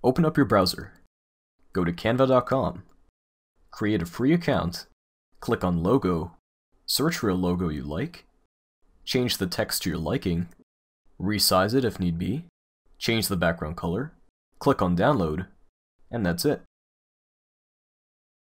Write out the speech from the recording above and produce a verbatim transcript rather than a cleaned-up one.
Open up your browser. Go to canva dot com. Create a free account. Click on Logo. Search for a logo you like. Change the text to your liking. Resize it if need be. Change the background color. Click on Download. And that's it.